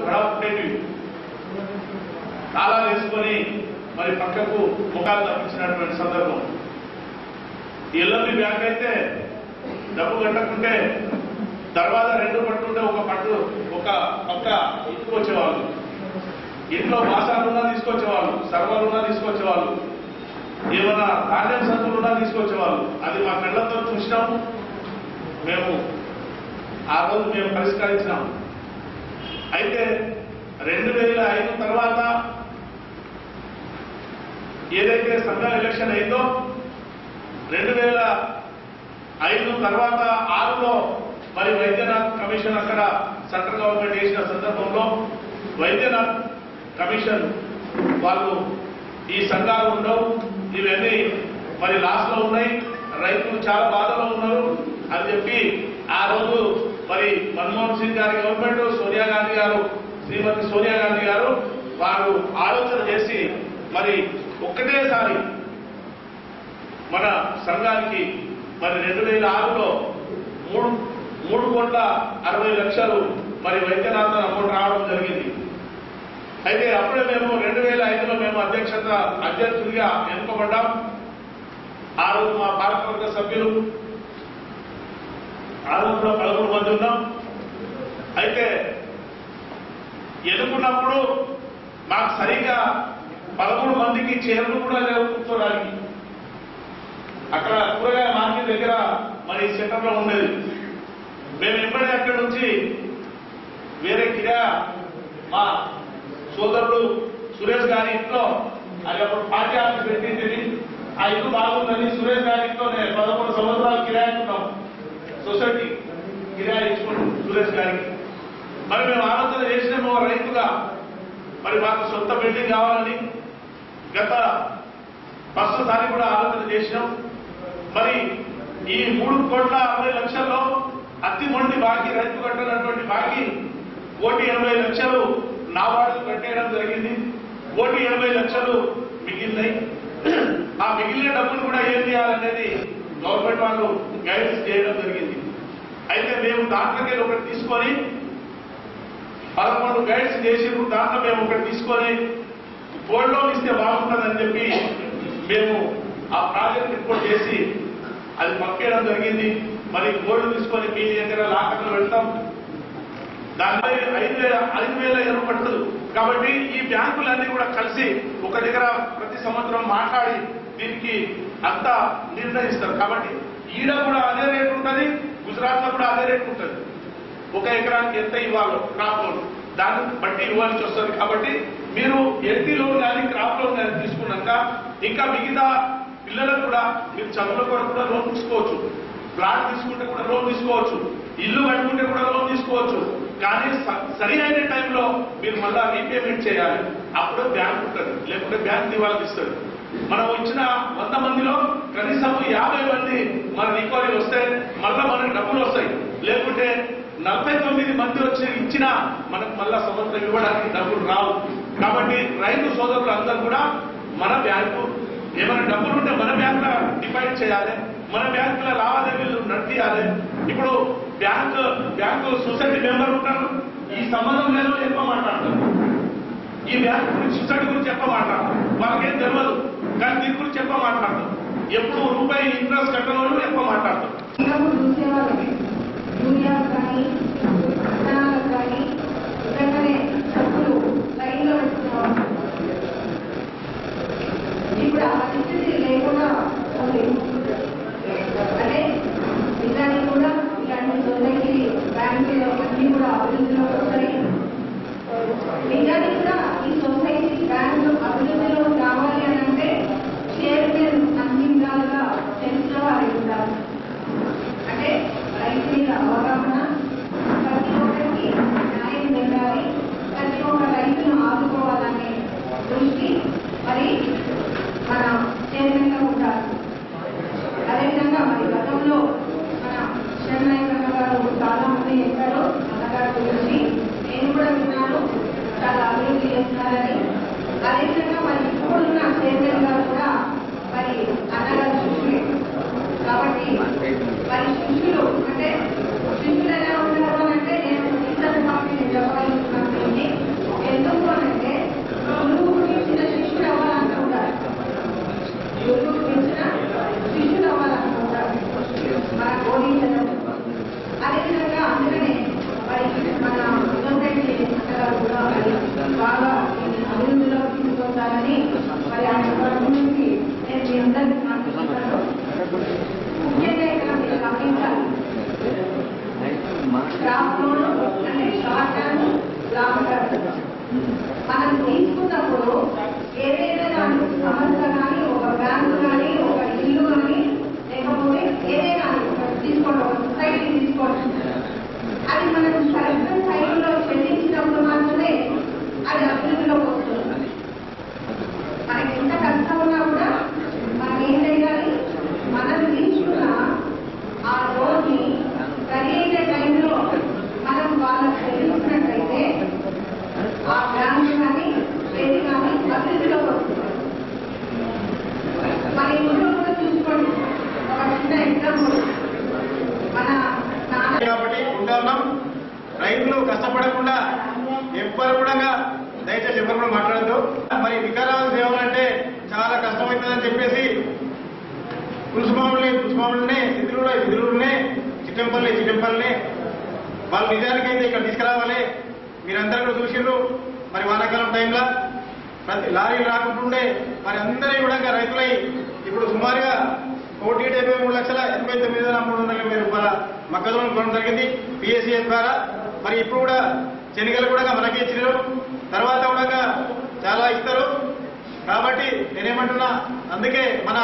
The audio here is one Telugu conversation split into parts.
గడవ ఉండేటివి తాళాలు వేసుకొని మరి పక్కకు ముఖాలు తప్పించినటువంటి సందర్భం. ఎల్ఎంబి బ్యాంక్ అయితే డబ్బు కట్టకుంటే తర్వాత 2 పట్టుంటే ఒక పక్క ఇంటికి వచ్చేవాళ్ళు, ఇంట్లో మాసాలున్నా తీసుకొచ్చేవాళ్ళు, సర్వాలున్నా తీసుకొచ్చేవాళ్ళు, ఏమన్నా ధాన్యం సంతులున్నా తీసుకొచ్చేవాళ్ళు. అది మా కళ్ళతో చూసినాము. మేము ఆ రోజు మేము పరిష్కరించినాం. అయితే 2005 తర్వాత ఏదైతే సంఘం ఎలక్షన్ అయిందో 2005 తర్వాత 6లో మరి వైద్యనాథ్ కమిషన్ అక్కడ సెంట్రల్ గవర్నమెంట్ చేసిన సందర్భంలో వైద్యనాథ్ కమిషన్ వాళ్ళు ఈ సంఘాలు ఉండవు, ఇవన్నీ మరి లాస్ లో ఉన్నాయి, రైతులు చాలా బాధలో ఉన్నారు అని చెప్పి ఆ రోజు మరి మన్మోహన్ సింగ్ గారి గవర్నమెంట్ సోనియా గాంధీ గారు, శ్రీమతి సోనియా గాంధీ గారు వారు ఆలోచన చేసి మరి ఒక్కటేసారి మన సంఘానికి మరి 2006లో 3,60,00,000 మరి వైద్యనాథ్ అమౌంట్ రావడం జరిగింది. అయితే అప్పుడే మేము 2005లో మేము అధ్యక్షుడిగా ఎన్నుకోబడ్డాం. ఆ రోజు మా పాలకవర్గ సభ్యులు ఆ రోజులో 11 మంది ఉన్నాం. అయితే ఎన్నుకున్నప్పుడు మాకు సరిగ్గా 13 మందికి చైర్లు కూడా లేవు కూర్చోడానికి. అక్కడ కూరగాయ మార్కెట్ దగ్గర మరి సెంటర్లో ఉండేది. మేము ఎప్పుడైనా అక్కడి నుంచి వేరే కిరా మా సోదరుడు సురేష్ గారి ఇంట్లో అది అప్పుడు పార్టీ ఆఫీస్ పెట్టింది. ఆ ఇల్లు బాగుందని సురేష్ గారి ఇంట్లో 11 సంవత్సరాలు కిరాయించుకున్నాం. సొసైటీ కిరాయి ఇచ్చుకుంటాం సురేష్ గారికి. మరి మేము ఆలోచన చేసినాము రైతుగా మరి మాకు సొంత బిల్డింగ్ కావాలని గత ఫస్ట్సారి కూడా ఆలోచన చేసినాం. మరి ఈ 3,60,00,000లో అతి మొండి బాకీ రైతు కట్టినటువంటి బాకీ 1,80,00,000 నాబార్డు కట్టేయడం జరిగింది. 1,80,00,000 మిగిలినాయి. ఆ మిగిలిన డబ్బులు కూడా ఏం చేయాలనేది గవర్నమెంట్ వాళ్ళు గైడెన్స్ చేయడం జరిగింది. అయితే మేము దాంట్లోకి ఒకటి తీసుకొని 11 గైడ్స్ చేసినప్పుడు దాంట్లో మేము ఒకటి తీసుకొని గోల్డ్ లోన్ ఇస్తే బాగుంటుందని చెప్పి మేము ఆ ప్రాజెక్ట్ రిపోర్ట్ చేసి అది పంపేయడం జరిగింది. మరి గోల్డ్ తీసుకొని మీ దగ్గర లాకర్లో వెళ్తాం. దానిపై 5,000 ఎరువు పడుతుంది. కాబట్టి ఈ బ్యాంకులన్నీ కూడా కలిసి ఒక దగ్గర ప్రతి సంవత్సరం మాట్లాడి దీనికి అంతా నిర్ణయిస్తారు. కాబట్టి ఈడ కూడా అదే రేటు ఉంటుంది, గుజరాత్ లో కూడా అదే రేటు ఉంటుంది. 1 ఎకరానికి ఎంత ఇవ్వాలో క్రాప్ లోన్ దాన్ని బట్టి ఇవ్వాల్సి వస్తుంది. కాబట్టి మీరు ఎల్టీ లోన్ కానీ క్రాప్ లోన్ కానీ తీసుకున్నాక ఇంకా మిగతా పిల్లలకు కూడా మీరు చదువుల కొరకు కూడా లోన్ తీసుకోవచ్చు, ప్లాట్ తీసుకుంటే కూడా లోన్ తీసుకోవచ్చు, ఇల్లు కట్టుకుంటే కూడా లోన్ తీసుకోవచ్చు. కానీ సరి అయిన టైంలో మీరు మళ్ళా రీపేమెంట్ చేయాలి. అప్పుడే బ్యాంక్ ఉంటుంది, లేకుంటే బ్యాంక్ దివాలా తీస్తుంది. మనం ఇచ్చిన 100 మందిలో కనీసం 50 మంది మన రికవరీ వస్తే మళ్ళా మనకు డబ్బులు వస్తాయి. లేకుంటే 49 మంది వచ్చి ఇచ్చినా మనకు మళ్ళా సంవత్సరం ఇవ్వడానికి డబ్బులు రావు. కాబట్టి రైతు సోదరులు అందరూ కూడా మన బ్యాంకు ఏమైనా డబ్బులు ఉంటే మన బ్యాంకులో డిపాజిట్ చేయాలి, మన బ్యాంకులో లావాదేవీలు నడిపియాలి. ఇప్పుడు బ్యాంకు సొసైటీ మెంబర్ ఉంటారు, ఈ సంబంధం లేదు ఎక్కువ మాట్లాడతారు, ఈ బ్యాంకు గురించి సొసైటీ గురించి ఎక్కువ మాట్లాడతారు, వాళ్ళకేం తెలియదు కానీ దీని గురించి ఎక్కువ మాట్లాడతారు. ఎప్పుడు రూపాయి ఇంట్రెస్ట్ కట్టడం వాళ్ళు ఎక్కువ మాట్లాడతారు. ఇప్పుడు ఆ పరిస్థితి లేకుండా ఉంది. అంటే ఇలాంటి కూడా ఇలాంటి సొసైటీ బ్యాంకులు అన్ని కూడా అభివృద్ధిలో వస్తాయి. నిజానికి కూడా ఈ సొసైటీ బ్యాంకు అభివృద్ధిలో రావాలి అని అంటే చైర్మన్ అన్ని విధాలుగా తెలిసిన వారి ఉండాలి. అంటే రైతు మీద అవగాహన, ప్రతి ఒక్కరికి న్యాయం జరగాలి, ప్రతి ఒక్క రైతును ఆదుకోవాలనే దృష్టి మరి మన చైర్మన్ గా ఉంటారు. అదేవిధంగా మరి గతంలో మన శరణాయకన్న గారు చాలా మంది చెప్పారు అన్నగారి గురించి, నేను కూడా విన్నాను, చాలా అభివృద్ధి చేస్తున్నారని. అదేవిధంగా మరి ఇప్పుడున్న చైర్మన్ గారు కూడా మరి అన్నగారు శిష్యులే. కాబట్టి మరి శిష్యులు అంటే శిష్యులు ఎలా ఉంటారు అంటే నేను ఇంత చెప్పగలుగుతున్నాను. మనం తీసుకున్నప్పుడు ఏదైనా కానీ సమస్య కానీ ఒక బ్యాంకు కానీ ఒక ఇల్లు కానీ లేకపోతే ఏదైనా తీసుకోవడం ఒక సొసైటీ తీసుకోవడం అది మనం కరెక్ట్ టైంలో చెల్లించినప్పుడు మాత్రమే అది అభివృద్ధిలోకి వస్తుంది. మనకి ఎంత కష్టం ఉన్నా కూడా మనం ఏం చేయాలి, మనం తీసుకున్న ఆ లోన్ని సరైన టైంలో మనం వాళ్ళకి చెల్లించినట్లయితే ఆ బ్యాంకు కానీ ఏది కానీ అభివృద్ధిలోకి వస్తుంది. మన ఇంట్లో కూడా చూసుకోండి, ఒక చిన్న ఎగ్జాంపుల్ మన నాన్న కాబట్టి ఉంటున్నాం. రైతులు కష్టపడకుండా ఎవ్వరు కూడా దయచేసి ఎవరు కూడా మాట్లాడద్దు. మరి వికారాబాద్ సేవలు అంటే చాలా కష్టమవుతుందని చెప్పేసి పులుసుమాములనే ఎదురునే చిట్టంపల్లినే వాళ్ళు నిజానికైతే ఇక్కడ తీసుకురావాలి. మీరందరూ కూడా చూసిండ్రు. మరి వానాకాలం టైంలో ప్రతి లారీలు రాకుంటుండే మరి అందరూ కూడా రైతులై ఇప్పుడు సుమారుగా 1,73,89,390 రూపాయల మొక్కజొన్నలు కొనడం జరిగింది PSCS ద్వారా. మరి ఇప్పుడు కూడా శనగలు కూడా మనకి ఇచ్చినారు, తర్వాత కూడా చాలా ఇస్తారు. కాబట్టి నేనేమంటున్నా, అందుకే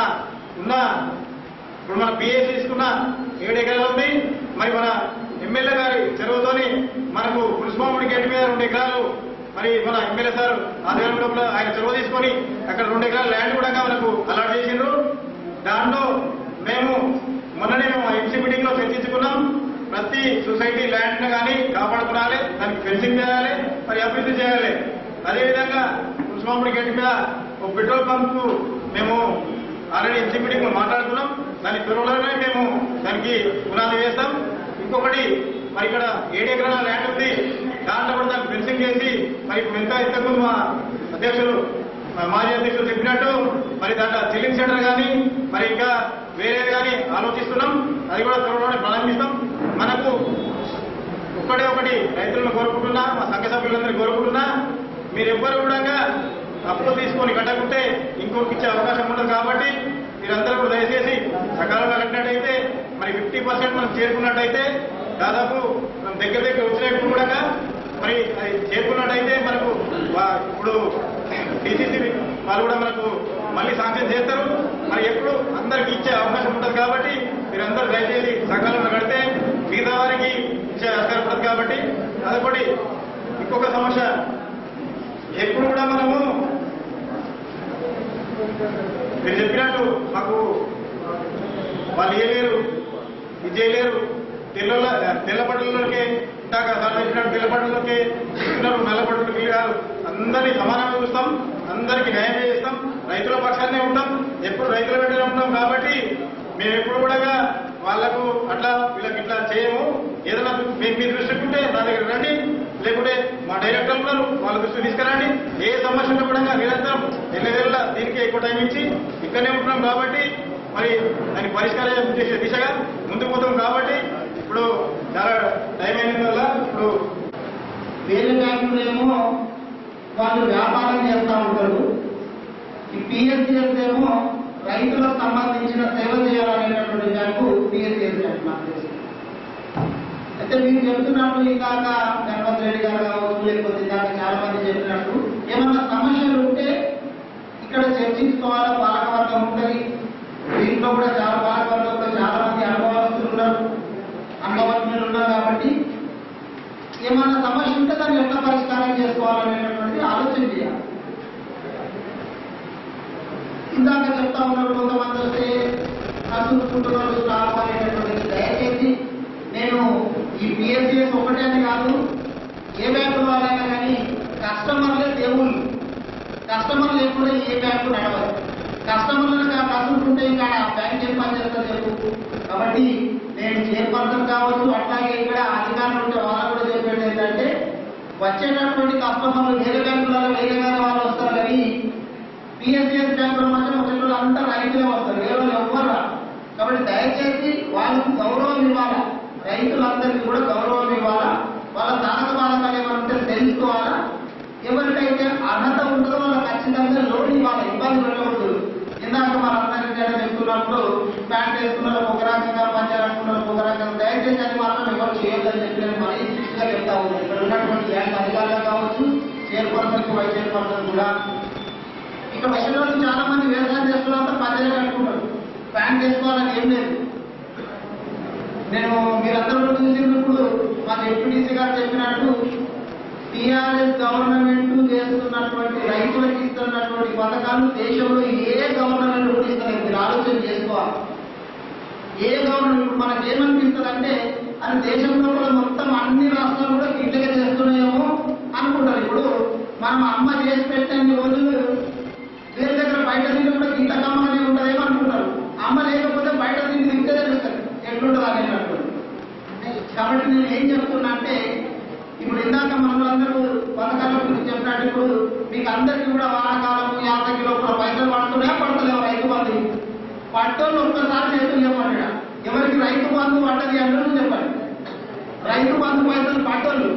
ఇప్పుడు మన PSC తీసుకున్న 7 ఎకరాలు ఉంది. మరి మన ఎమ్మెల్యే గారి చెరువుతోని మనకు పులుసుమామిడి గేటు మీద 2 ఎకరాలు మరి మన ఎమ్మెల్యే సార్ ఆధ్వర్యం లోపల ఆయన చెరువు తీసుకొని అక్కడ 2 ఎకరాల ల్యాండ్ కూడా మనకు అలాట్ చేసిండ్రు. దాంట్లో మేము మొన్ననే ఎంసీ మీటింగ్ లో చర్చించుకున్నాం. ప్రతి సొసైటీ ల్యాండ్ కానీ కాపాడుకోవాలి, దానికి ఫెన్సింగ్ చేయాలి, మరి అభివృద్ధి చేయాలి. అదేవిధంగా పులుసుమామిడి గేటు మీద ఒక పెట్రోల్ పంప్ మేము ఆల్రెడీ ఎంసీ మీటింగ్ లో మాట్లాడుకున్నాం. దాని త్వరలోనే మేము దానికి పునాది వేస్తాం. ఇంకొకటి మరి ఇక్కడ 7 ఎకరాల ల్యాండ్ ఉంది, దాంట్లో కూడా దానికి ఫెన్సింగ్ చేసి మరి ఇప్పుడు ఇంతకుముందు మా అధ్యక్షులు మాజీ అధ్యక్షులు చెప్పినట్టు మరి దాంట్లో చిల్లింగ్ సెంటర్ కానీ మరి ఇంకా వేరేది కానీ ఆలోచిస్తున్నాం. అది కూడా త్వరలోనే ప్రారంభిస్తాం. మనకు ఒకటి రైతులను కోరుకుంటున్నా, మా సంఘ సభ్యులందరినీ కోరుకుంటున్నా, మీరు ఎవ్వరు కూడా అప్పులు తీసుకొని కట్టకుంటే ఇంకొకరికి ఇచ్చే అవకాశం ఉండదు. కాబట్టి మీరందరూ కూడా దయచేసి సకాలంలో కట్టినట్టయితే మరి 50% మనం చేరుకున్నట్టయితే దాదాపు మనం దగ్గర వచ్చినప్పుడు కూడా మరి అది చేరుకున్నట్టయితే మనకు ఇప్పుడు DCC వాళ్ళు కూడా మనకు మళ్ళీ శాంక్షన్ చేస్తారు. మరి ఎప్పుడు అందరికి ఇచ్చే అవకాశం ఉంటుంది. కాబట్టి మీరందరూ దయచేసి సకాలంలో కడితే మిగతా వారికి ఇచ్చే అవకాశం ఉంటుంది. కాబట్టి అదొకటి. ఇంకొక సమస్య, ఎప్పుడు కూడా మనము మీరు చెప్పినట్టు మాకు వాళ్ళు ఇవ్వలేరు, ఇది చేయలేరు. తెల్లబట్టలలోకి ఇందాక సార్ చెప్పినట్టు తెల్లబట్టలలోకి ఇస్తున్నారు, నల్లబట్టలకి కాదు. అందరినీ సమానంగా చూస్తాం, అందరికీ న్యాయం చేస్తాం, రైతుల పక్షాన్నే ఉంటాం, ఎప్పుడు రైతుల వెంటనే ఉంటాం. కాబట్టి మేము ఎప్పుడు కూడా వాళ్లకు అట్లా వీళ్ళకి ఇట్లా చేయము. ఏదైనా మీ దృష్టికి ఉంటే నా దగ్గర రండి, లేకుంటే మా డైరెక్టర్లు ఉన్నారు వాళ్ళ దృష్టికి తీసుకురండి. ఏ సమస్యలు కూడా నిరంతరం ఎల్లవేళ దీనికి ఎక్కువ టైం ఇచ్చి ఇక్కడనే ఉంటున్నాం. కాబట్టి మరి దానికి పరిష్కారం చేసే దిశగా ముందుకు పోతాం. కాబట్టి ఇప్పుడు చాలా టైం అయిన వల్ల ఇప్పుడు వేరే బ్యాంకులేమో వాళ్ళు వ్యాపారం చేస్తూ ఉంటారు. ఈ PSCS ఏమో రైతులకు సంబంధించిన సేవ చేయాలనేటటువంటి బ్యాంకు PSCS బ్యాంకు నాకు తెలుసు. అయితే మీరు చెప్తున్నట్టు ఇందాక గణపతి రెడ్డి గారు కావచ్చు, లేకపోతే ఇందాక చాలా మంది చెప్పినట్టు ఏమన్నా సమస్యలు ఉంటే ఇక్కడ చర్చించుకోవాలా. పాలకవర్గం ఉంటుంది, దీంట్లో కూడా చాలా పాలకవర్గంలో చాలా మంది అనుభవస్తులు ఉన్నారు, అనుభవజ్ఞులు ఉన్నారు. కాబట్టి ఏమన్నా సమస్య ఉంటే దాన్ని ఎట్లా పరిష్కారం చేసుకోవాలనేటటువంటి ఆలోచన చేయాలి. ఇందాక చెప్తా ఉన్నారు కొంతమంది వస్తే కసుకుంటున్నారు స్టాఫ్ అనేటటువంటి. దయచేసి నేను ఈ PSCS ఒకటే అని కాదు, ఏ బ్యాంకు వాళ్ళైనా కానీ కస్టమర్లే దేవుళ్ళు. కస్టమర్ లేకుండా ఏ బ్యాంకు నడవదు. కస్టమర్లను కసుకుంటుంటే ఇంకా బ్యాంక్ ఏం పని చేస్తారు చెప్పు. కాబట్టి నేను చైర్పర్సన్ కావచ్చు, అట్లాగే ఇక్కడ అధికారులు ఉంటే వాళ్ళు కూడా చెప్పేది ఏంటంటే వచ్చేటటువంటి కస్టమర్లు వేరే బ్యాంకులలో వేరే వేరే వాళ్ళు వస్తారు. కానీ PSCS బ్యాంకుల మధ్య ఒకళ్ళు అంతా రైతులే వస్తారు, వేరే వాళ్ళు ఎవ్వరు రారు. కాబట్టి దయచేసి వాళ్ళకు గౌరవం ఇవ్వాలా, రైతులందరికీ కూడా గౌరవం ఇవ్వాలా. వాళ్ళ తారక బాధకాలు ఏమైనా ఉంటే తెలుసుకోవాలా. ఎవరికైతే అర్హత ఉంటుందో వాళ్ళకి ఖచ్చితంగా లోన్ ఇవ్వాలి, ఇబ్బంది పెట్టవద్దు. ఇందాక మనందరికీ చెప్తున్నప్పుడు ప్యాంట్ వేసుకున్నారు ఒక రకంగా, పంచాలనుకున్నారు ఒక రకంగా. దయచేసి అది మాత్రం ఎవరు చేయొద్దని చెప్పి నేను మరీ దృష్టిగా చెప్తా ఉంది. ఇక్కడ ఉన్నటువంటి బ్యాంక్ అధికారులు కావచ్చు, చైర్పర్సన్ వైస్ చైర్పర్సన్ కూడా. ఇక్కడ వచ్చిన వాళ్ళు చాలా మంది వ్యవసాయం చేస్తున్నంత పద్దెలు కట్టుకుంటారు, ప్యాంట్ వేసుకోవాలని ఏం లేదు. నేను మీరందరూ చూసినప్పుడు మా డిప్యూటీసీ గారు చెప్పినట్టు టీఆర్ఎస్ గవర్నమెంట్ చేస్తున్నటువంటి రైతులకు ఇస్తున్నటువంటి పథకాలు దేశంలో ఏ గవర్నమెంట్ కూడా ఇస్తారు. మీరు ఆలోచన చేసుకోవాలి. ఏ గవర్నమెంట్ మనకు ఏమనిపిస్తుందంటే అది దేశంలో కూడా మొత్తం అన్ని రాష్ట్రాలు కూడా ఇట్లకే చేస్తున్నాయేమో అనుకుంటారు. ఇప్పుడు మనం అమ్మ చేసి పెట్టిన రోజులు వేరే దగ్గర బయట తింటే కూడా ఇంత కమ్మగానే ఉంటుందేమో అనుకుంటారు. అమ్మ లేకపోతే బయట తిండి తింటే తెలుస్తారు ఎట్లుంటుంది అనేటట్టు. కాబట్టి నేను ఏం చెప్తున్నా అంటే ఇప్పుడు ఇందాక మనలందరూ పథకాల గురించి చెప్పినట్టు ఇప్పుడు మీకు అందరికీ కూడా వానాకాలము యాసంగిలో కూడా పైసలు పడుతున్నాయా పడతలేవు రైతు బంధు పట్టోళ్ళు ఒక్కసారి చేతులు చెప్పండి. ఎవరికి రైతు బంధు పడ్డది అంటే చెప్పండి. రైతు బంధు పైసలు పట్టోళ్ళు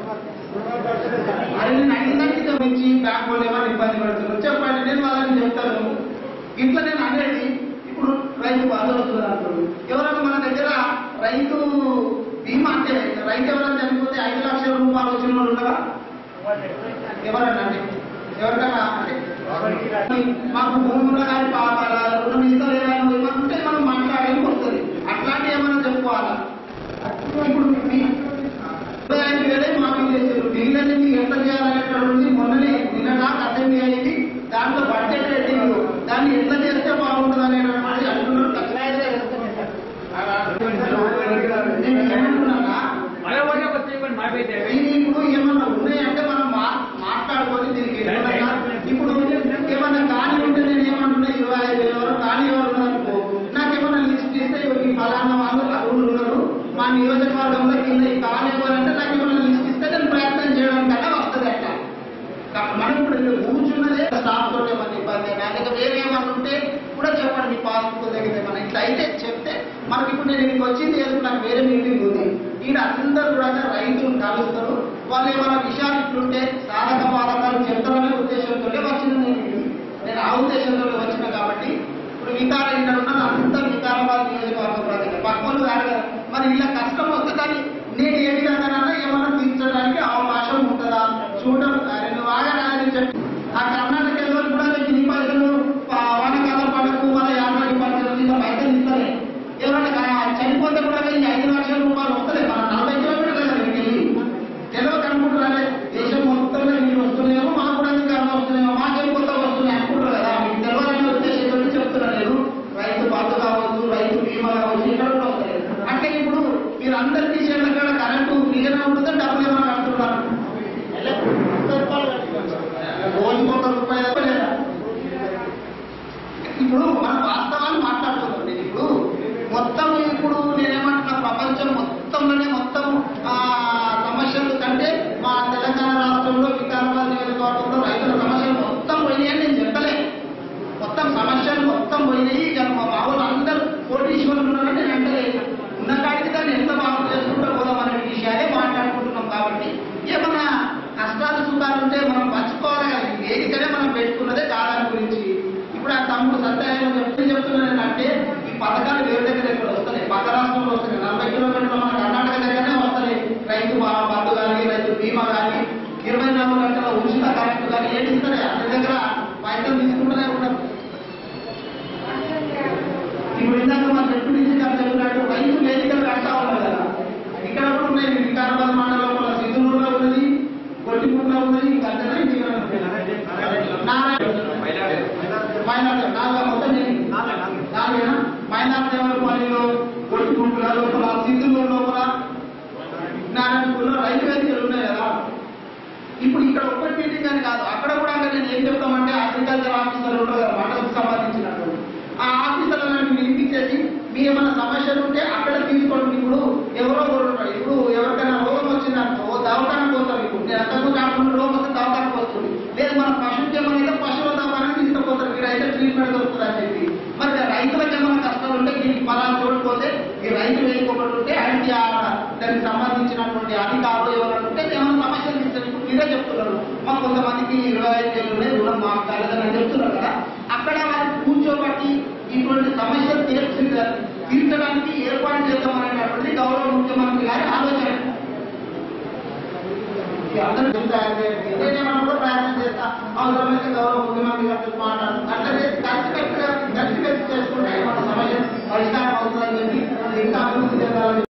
అది నేను అడిగినట్టు గమనించి బ్యాంక్ వాళ్ళు ఏమైనా ఇబ్బంది పడుతున్నారు చెప్పండి, నేను వాళ్ళని చెప్తాను. ఇంట్లో నేను అనేది ఇప్పుడు రైతు బంధు వస్తుంది అంటారు. ఎవరైనా మన దగ్గర రైతు బీమా అంటే రైతు ఎవరైనా చనిపోతే 5 లక్షల రూపాయలు వచ్చిన వాళ్ళు ఉండగా ఎవరన్నా అంటే ఎవరికైనా అంటే మాకు భూములు కానీ రుణం ఇస్తారు ఏమైనా ఏమంటే మనం మాట్లాడడానికి వస్తుంది. అట్లాంటి ఏమైనా చెప్పుకోవాలా? ఇప్పుడు 25,000 మాఫీ చేశారు. మిగిలిన మీకు ఎంత చేయాలనేటువంటి మొన్ననే నిన్నగా అసెంబ్లీ అయింది. దాంట్లో బడ్జెట్ రేటింగ్ దాన్ని ఎట్లా చేస్తే బాగుంటుంది అనేటువంటి అంటున్నారు. ఇప్పుడు ఏమన్నా ఉన్నాయంటే మనం మాట్లాడుకొని దీనికి ఇప్పుడు ఏమన్నా కానీ ఉంటే నేను ఏమంటున్నా 25,000 ఎవరు కానీ ఎవరు ఉన్నారనుకో నాకేమన్నా లిస్ట్ ఇస్తే ఈ ఫలానా వాళ్ళు అరువులు ఉన్నారు మా నియోజకవర్గంలో కింద ఈ కానీ ఎవరంటే నాకు ఏమన్నా లిస్ట్ ఇస్తే నేను ప్రయత్నం చేయడానికన్నా వస్తుంది అట్లా. మనం ఇప్పుడు కూర్చున్నదే స్టాఫ్ తోటి ఏమన్నా ఇబ్బంది అయినా లేక వేరేమన్నా ఉంటే కూడా చెప్పండి. మీ పాస్బుక్ దగ్గర ఏమన్నా ఇట్లా అయితే చెప్తే మనకి ఇప్పుడు నేను ఇక్కడికి వచ్చింది నాకు వేరే మీటింగ్ ఉంది. ఈయన అందరూ కూడా రైతులు కలుస్తారు. వాళ్ళు ఏమైనా విషయాలు ఇట్లుంటే సాధక బాధకాలు చెప్తారనే ఉద్దేశంతో వచ్చింది. నేను ఆ ఉద్దేశంతో వచ్చిన కాబట్టి ఇప్పుడు వికారం ఇక్కడ ఉన్నది అంతా వికారాబాద్ నియోజకవర్గం ప్రజలు పక్కలు కాదు కదా. మరి ఇలా కష్టం వస్తే కానీ నేను ఏ విధంగా ఏమన్నా తీర్చడానికి అవకాశం ఉంటుందా చూడడం. నువ్వు ఆగడానికి చెప్పి ఆ కర్ణాటక కూడా ఈ పైసలు వానకాలం పడకు మన 50% ఇలా పైసలు ఇస్తలే. ఎవరైనా చనిపోతే కూడా 5 లక్షల రూపాయలు వస్తలే. మన 40 కిలోమీటర్లు కదా వెళ్ళి తెలియక అనుకుంటున్నారే దేశం మొత్తంలో మీరు వస్తున్నాయేమో మాకు కూడా అధికారం వస్తున్నాయేమో మాకేం కొత్త వస్తున్నాయి అనుకుంటారు కదా. మీకు తెలియాలనే ఉద్దేశంతో చెప్తున్నా. నేను రైతు బంధు కావచ్చు రైతు బీమా కావచ్చు ఇక్కడ కూడా వస్తాయి. అంటే ఇప్పుడు మీరు అందరు తీసేళ్ళ కూడా కరెంటు ఫ్రీగానే ఉంటుంది. డబ్బులు ఏమైనా కడుతున్నారు ₹1,000,000 లేదా? ఇప్పుడు మనం వాస్తవాన్ని మాట్లాడుతున్నాం. నేను ఇప్పుడు మొత్తం ఇప్పుడు నేనేమంటున్నా ప్రపంచం మొత్తంలోనే మొత్తం సమస్యలు కంటే మా తెలంగాణ రాష్ట్రంలో వికారాబాద్ నియోజకవర్గంలో రైతుల సమస్యలు మొత్తం పోయినాయని నేను చెప్పలే. మొత్తం సమస్యలు మొత్తం పోయినాయి. మా వాళ్ళు అందరూ కోటీశ్వరులు ఉన్నారంటే నేను అంటే ఉన్న కాడికి దాన్ని ఎంత బాగా చేసుకుంటూ పోదాం అనే విషయాలే మాట్లాడుకుంటున్నాం. కాబట్టి ఏమన్నా కష్టాలు సుఖాలు ఉంటే మనం పంచుకోవాలి కదా. వేదికనే మనం పెట్టుకున్నదే దాని గురించి. ఇప్పుడు ఆ తమ్ముడు సత్యాయం చెప్తున్నాను అంటే ఈ పథకాలు వేరే దగ్గర వస్తాయి. పక్క రాష్ట్రంలో వస్తాయి. 40 కిలోమీటర్లు మన కర్ణాటక దగ్గరనే వస్తాయి. రైతు బంధు కానీ రైతు బీమా కానీ 24 గంటల ఉచిత కరెంటు కానీ ఏంటి ఇస్తారే అతని దగ్గర పైసలు తీసుకుంటూనే ఉంటారు. ఇప్పుడు ఇందాక మన డిప్యూటీ గారు చెప్పినట్టు రైతు వేదికలు కడతా ఉన్నారు కదా. ఇక్కడ కూడా ఉన్నాయి. వికారాబాద్ మండలంలో సిద్ధులూరులో ఉన్నది, కొట్టిపూర్లో ఉన్నది. ఇంకా మైనార్టీ పల్లిలో కొట్టిపూర్ల లోపల సిద్ధులూరు లోపల నారాయణపూర్లో రైతు వేదికలు ఉన్నాయి కదా. ఇప్పుడు ఇక్కడ ఒక్కటి మీటింగ్ అని కాదు అక్కడ కూడా నేను ఏం చెప్తామంటే అగ్రికల్చర్ ఆఫీసర్లు ఉంటారు కదా మండలకు సంబంధించినటువంటి ఆ ఆఫీసర్లను పిలిపించేసి మీ ఏమైనా సమస్యలు ఉంటే అక్కడ తీసుకోండి. ఇప్పుడు ఎవరో ఉంటారు. ఇప్పుడు ఎవరికైనా రోగం వచ్చిందనుకో దవాఖానకు పోతారు. ఇప్పుడు నేను అంతకు కాకుండా రోగం వస్తే దవాఖానకు వస్తుంది. లేదు మన పశువుకి ఏమైనా పశువుల దవాఖానకి తీసుకుపోతారు. మీరు అయితే ట్రీట్మెంట్ దొరుకుతుందని చెప్పి. మరి రైతులకు ఏమైనా కష్టాలు ఉంటే దీనికి ఫలాలు చూడకపోతే ఈ రైతు వేయకపోతే ఉంటే ఆయనకి దానికి సంబంధించినటువంటి అధికారులు ఎవరైనా ఉంటే ఏమైనా సమస్యలు తీస్తారు. ఇప్పుడు మీరే చెప్తున్నారు మాకు కొంతమందికి 25,000 ఉన్నాయి రుణం మాకు కాలేదని చెప్తున్నారు కదా. అక్కడ వారికి కూర్చోబట్టి ఇటువంటి సమస్యలు తీర్చడానికి ఏర్పాటు చేద్దామనేటటువంటి గౌరవ ముఖ్యమంత్రి గారి ఆలోచన. అందరూ చెప్తారు అవసరమైతే గౌరవ ముఖ్యమంత్రి గారితో మాట్లాడాలి. అట్లా చేసి కలిసి చేసుకుంటే మన సమస్య పరిష్కారం అవుతుందని చెప్పి ఇంకా అభివృద్ధి చెందాలని